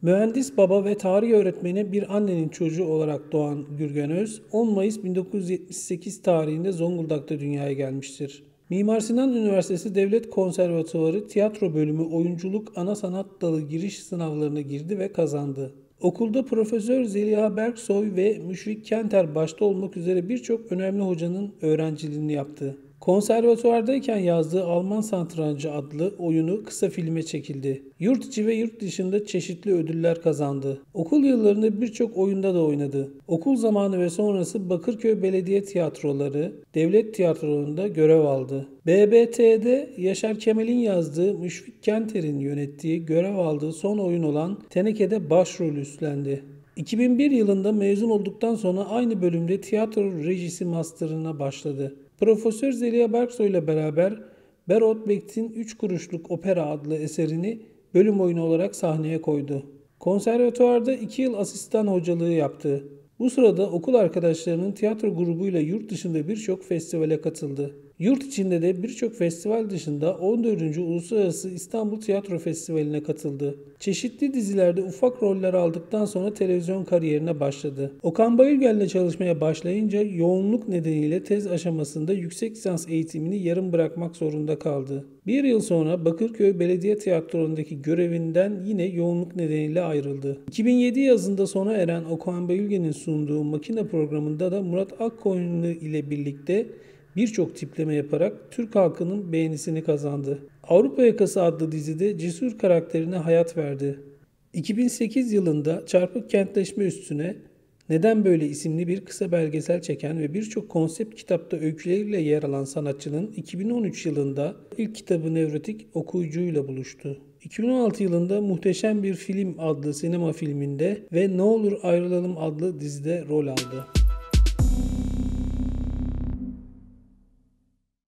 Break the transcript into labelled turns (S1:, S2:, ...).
S1: Mühendis baba ve tarih öğretmeni bir annenin çocuğu olarak doğan Gürgen Öz, 10 Mayıs 1978 tarihinde Zonguldak'ta dünyaya gelmiştir. Mimar Sinan Üniversitesi Devlet Konservatuvarı Tiyatro Bölümü Oyunculuk Ana Sanat Dalı giriş sınavlarına girdi ve kazandı. Okulda Profesör Zeliha Berksoy ve Müşfik Kenter başta olmak üzere birçok önemli hocanın öğrenciliğini yaptı. Konservatuvardayken yazdığı Alman Satrancı adlı oyunu kısa filme çekildi. Yurt içi ve yurt dışında çeşitli ödüller kazandı. Okul yıllarında birçok oyunda da oynadı. Okul zamanı ve sonrası Bakırköy Belediye Tiyatroları, devlet tiyatrolarında görev aldı. BBT'de Yaşar Kemal'in yazdığı, Müşfik Kenter'in yönettiği, görev aldığı son oyun olan Teneke'de başrol üstlendi. 2001 yılında mezun olduktan sonra aynı bölümde tiyatro rejisi master'ına başladı. Profesör Zeliha Berksoy ile beraber Bertolt Brecht'in 3 Kuruşluk Opera adlı eserini bölüm oyunu olarak sahneye koydu. Konservatuvarda 2 yıl asistan hocalığı yaptı. Bu sırada okul arkadaşlarının tiyatro grubuyla yurt dışında birçok festivale katıldı. Yurt içinde de birçok festival dışında 14. Uluslararası İstanbul Tiyatro Festivali'ne katıldı. Çeşitli dizilerde ufak roller aldıktan sonra televizyon kariyerine başladı. Okan Bayülgen'le çalışmaya başlayınca yoğunluk nedeniyle tez aşamasında yüksek lisans eğitimini yarım bırakmak zorunda kaldı. Bir yıl sonra Bakırköy Belediye Tiyatrosu'ndaki görevinden yine yoğunluk nedeniyle ayrıldı. 2007 yazında sona eren Okan Bayülgen'in sunduğu Makine programında da Murat Akkoyunlu ile birlikte birçok tipleme yaparak Türk halkının beğenisini kazandı. Avrupa Yakası adlı dizide Cesur karakterine hayat verdi. 2008 yılında Çarpık Kentleşme üstüne Neden Böyle isimli bir kısa belgesel çeken ve birçok konsept kitapta öyküleriyle yer alan sanatçının 2013 yılında ilk kitabı Nevrotik okuyucuyla buluştu. 2016 yılında Muhteşem Bir Film adlı sinema filminde ve Ne Olur Ayrılalım adlı dizide rol aldı.